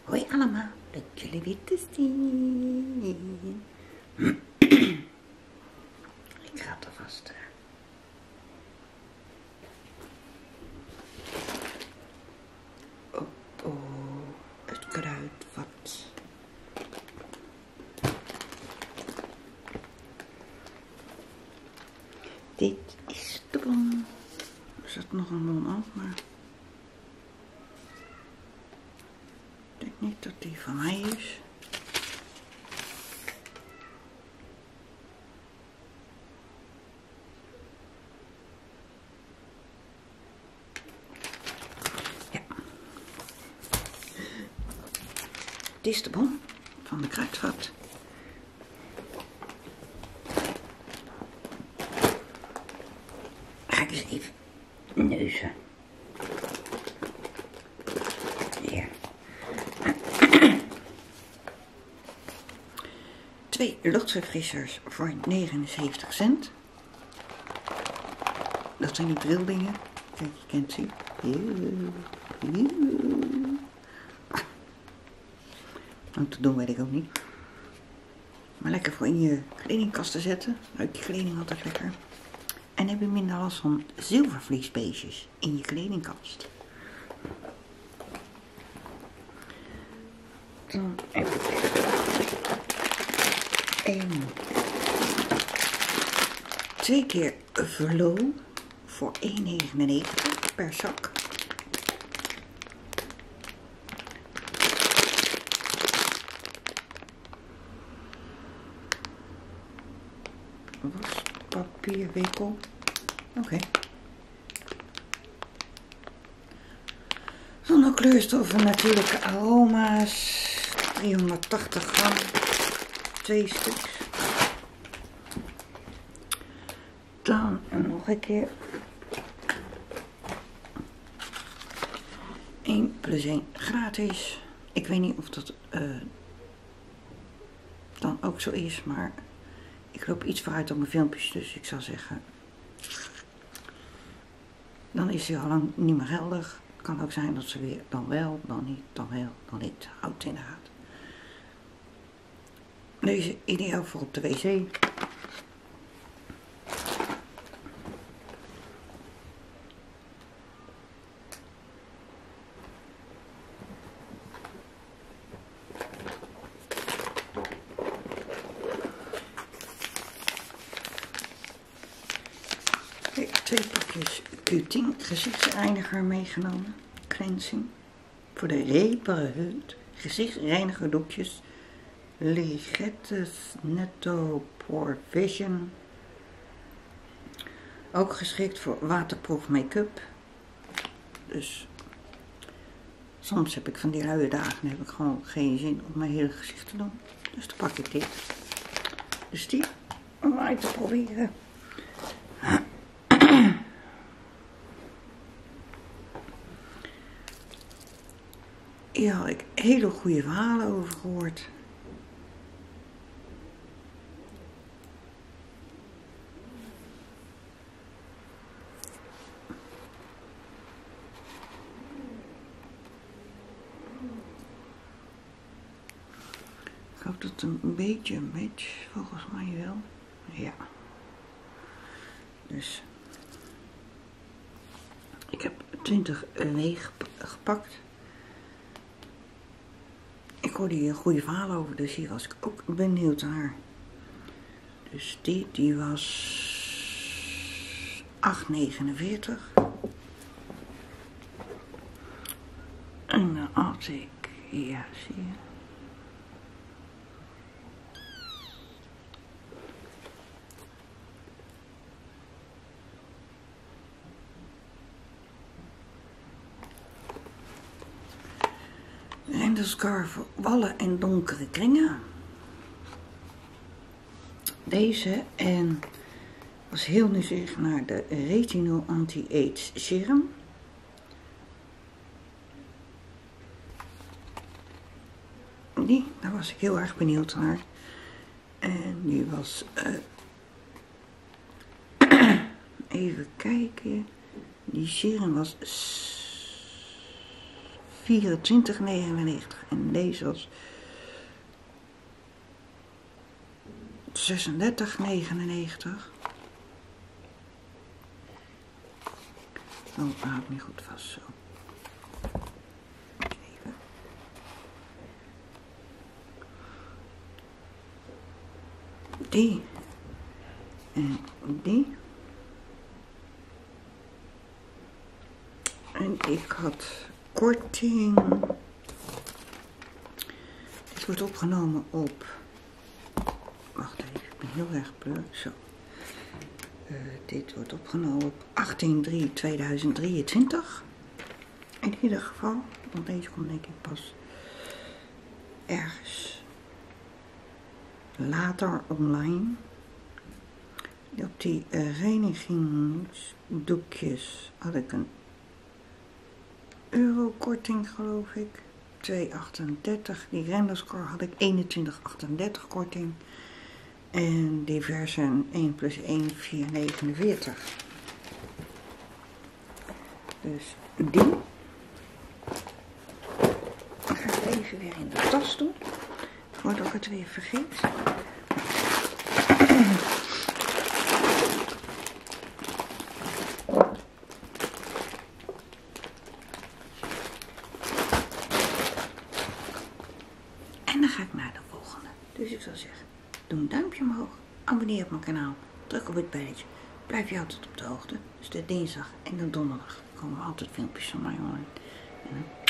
Hoi allemaal, leuk jullie weer te zien. Ik ga het alvast. Het kruidvat. Dit is de bon. Er zat nog een bon af, maar ik denk niet dat die van mij is. Ja. Dit is de bon van de kruidvat. Ga ik eens even neuzen. Ja. 2 luchtverfrissers voor 79 cent. Dat zijn die drildingen. Kijk, je kent ze. Wat te doen weet ik ook niet. Maar lekker voor in je kledingkast te zetten. Ruikt je kleding altijd lekker. En heb je minder last van zilvervliesbeestjes in je kledingkast. Dan heb ik 2 keer Verlo voor 1,99 per zak. Waspapierwikkel. Oké. Zonder kleurstoffen, natuurlijke aroma's. 380 gram. 2 stuks. Dan nog een keer 1 plus 1 gratis. Ik weet niet of dat dan ook zo is, maar ik loop iets vooruit op mijn filmpjes, dus ik zou zeggen, dan is hij al lang niet meer geldig. Het kan ook zijn dat ze weer dan wel, dan niet, dan wel, dan niet. Houdt in de gaten. Deze ideaal voor op de wc. Ik heb 2 pakjes Q10 gezichtsreiniger meegenomen. Cleansing. Voor de repareut. Gezichtsreiniger doekjes. Ligettes Netto Pore Vision. Ook geschikt voor waterproof make-up. Dus soms heb ik van die luie dagen en heb ik gewoon geen zin om mijn hele gezicht te doen. Dus dan pak ik dit. Dus die om uit te proberen. Hier had ik hele goede verhalen over gehoord. Ik hoop dat het een beetje matcht, volgens mij wel. Ja. Dus ik heb 20 leeg gepakt. Ik hoorde hier een goede verhaal over, dus hier was ik ook benieuwd naar. Dus die was 8,49. En dan had ik, ja, zie je. Rendelscar voor wallen en donkere kringen. Deze en was heel nieuwsgierig naar de Retinol Anti-Age Serum. Daar was ik heel erg benieuwd naar. En die was even kijken. Die serum was 24,99 en deze was 36,99. Oh, dat houdt niet goed vast zo. Even. Die. En die. En ik had korting. Dit wordt opgenomen op. Wacht even, ik ben heel erg bleu. Zo. Dit wordt opgenomen op 18/3/2023. In ieder geval, want deze komt denk ik pas ergens later online. Op die renigingsdoekjes had ik een eurokorting geloof ik. 2,38. Die Renderscore had ik 21,38 korting. En diverse 1 plus 1, 4,49. Dus die ga ik even weer in de tas doen. Voordat ik het weer vergeet. En dan ga ik naar de volgende. Dus ik zou zeggen, doe een duimpje omhoog, abonneer op mijn kanaal, druk op het belletje. Blijf je altijd op de hoogte. Dus de dinsdag en de donderdag komen altijd filmpjes van mij online.